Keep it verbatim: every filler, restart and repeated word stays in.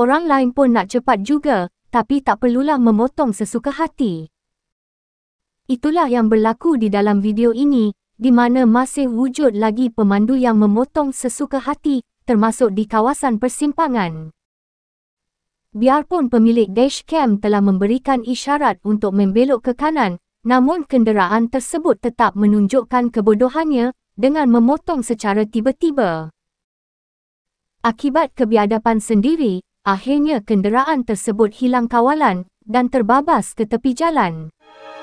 Orang lain pun nak cepat juga, tapi tak perlulah memotong sesuka hati. Itulah yang berlaku di dalam video ini, di mana masih wujud lagi pemandu yang memotong sesuka hati, termasuk di kawasan persimpangan. Biarpun pemilik dashcam telah memberikan isyarat untuk membelok ke kanan, namun kenderaan tersebut tetap menunjukkan kebodohannya dengan memotong secara tiba-tiba. Akibat kebiadaban sendiri, akhirnya kenderaan tersebut hilang kawalan dan terbabas ke tepi jalan.